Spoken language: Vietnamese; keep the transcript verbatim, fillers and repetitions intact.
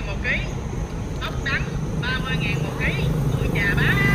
ngàn một ký. Ốc đắng ba mươi ngàn một ký. Ôi chà bá.